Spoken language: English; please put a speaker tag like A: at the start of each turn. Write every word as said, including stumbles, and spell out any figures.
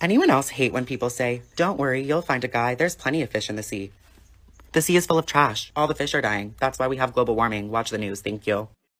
A: Anyone else hate when people say, don't worry, you'll find a guy, there's plenty of fish in the sea? The sea is full of trash. All the fish are dying. That's why we have global warming. Watch the news. Thank you.